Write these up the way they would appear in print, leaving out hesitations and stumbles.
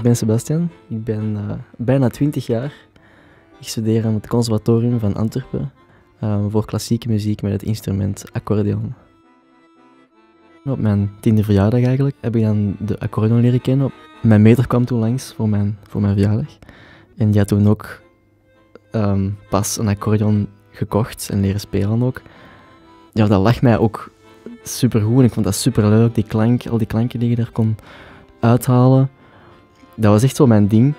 ben Sebastian, ik ben bijna 20 jaar. Ik studeer aan het Conservatorium van Antwerpen voor klassieke muziek met het instrument accordeon. Op mijn 10e verjaardag eigenlijk heb ik dan de accordeon leren kennen. Mijn meter kwam toen langs voor mijn verjaardag en die had toen ook pas een accordeon gekocht en leren spelen ook. Ja, dat lag mij ook supergoed en ik vond dat superleuk, die klank, al die klanken die je daar kon uithalen. Dat was echt zo mijn ding.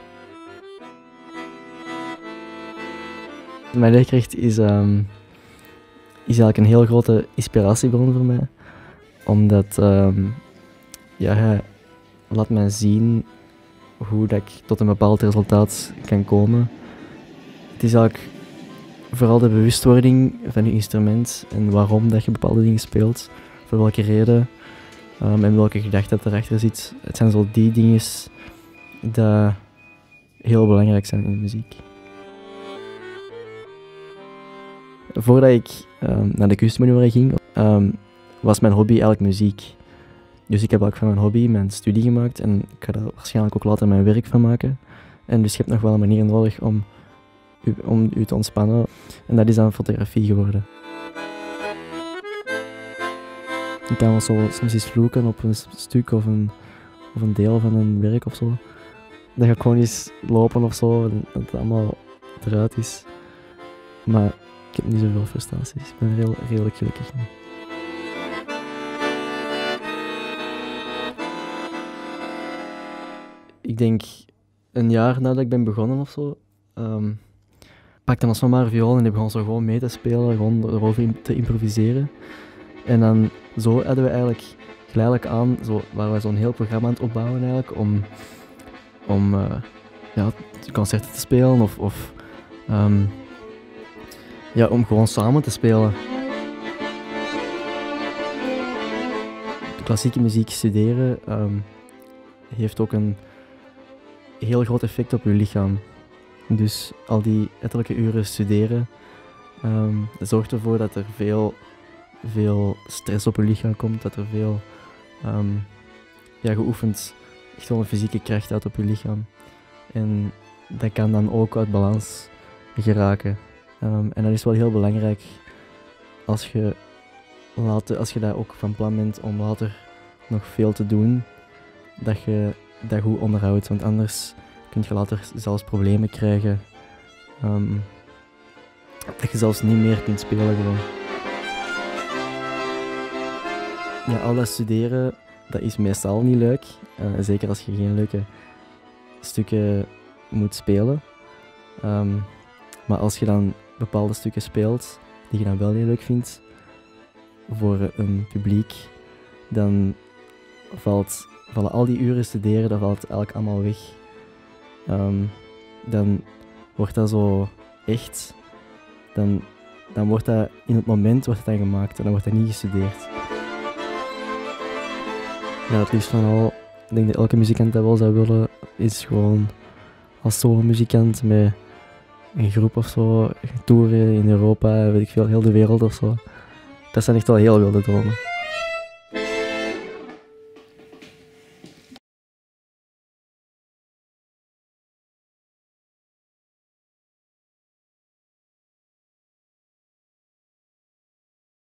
Mijn leerkracht is eigenlijk een heel grote inspiratiebron voor mij. Omdat ja, hij laat mij zien hoe dat ik tot een bepaald resultaat kan komen. Het is eigenlijk vooral de bewustwording van je instrument en waarom dat je bepaalde dingen speelt, voor welke reden en welke gedachte dat erachter zit. Het zijn zo die dingen die heel belangrijk zijn in de muziek. Voordat ik naar de kunstmanoeuvre ging, was mijn hobby eigenlijk muziek. Dus ik heb ook van mijn hobby mijn studie gemaakt en ik ga daar waarschijnlijk ook later mijn werk van maken. En dus je hebt nog wel een manier nodig om u te ontspannen. En dat is dan fotografie geworden. Ik kan wel soms eens vloeken op een stuk of een deel van een werk of zo. Dat ga ik gewoon eens lopen of zo en dat het allemaal eruit is. Maar ik heb niet zoveel frustraties. Ik ben redelijk gelukkig nu. Ik denk een jaar nadat ik ben begonnen of zo, pakte mijn maar viool en ik begon zo gewoon mee te spelen, gewoon erover te improviseren. En dan zo hadden we eigenlijk geleidelijk aan, waren we zo'n heel programma aan het opbouwen eigenlijk, om ja, concerten te spelen of ja, om gewoon samen te spelen. De klassieke muziek studeren heeft ook een heel groot effect op je lichaam. Dus al die ettelijke uren studeren zorgt ervoor dat er veel stress op je lichaam komt, dat er veel ja, geoefend echt wel een fysieke kracht uit op je lichaam. En dat kan dan ook uit balans geraken. En dat is wel heel belangrijk als je daar ook van plan bent om later nog veel te doen, dat je dat goed onderhoudt, want anders kun je later zelfs problemen krijgen. Dat je zelfs niet meer kunt spelen gewoon. Ja, al dat studeren, dat is meestal niet leuk. Zeker als je geen leuke stukken moet spelen. Maar als je dan bepaalde stukken speelt die je dan wel heel leuk vindt voor een publiek, dan vallen al die uren studeren, dat valt eigenlijk allemaal weg. Dan wordt dat zo echt, dan wordt dat in het moment wordt dat gemaakt en dan wordt dat niet gestudeerd. Ja, het liefst van al, ik denk dat elke muzikant dat wel zou willen, is gewoon als solo-muzikant met een groep of zo, toeren in Europa, weet ik veel, heel de wereld of zo. Dat zijn echt wel heel wilde dromen.